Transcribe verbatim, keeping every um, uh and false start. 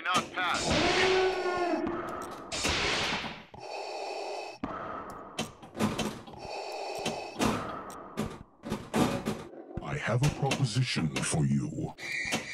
not pass. I have a proposition for you.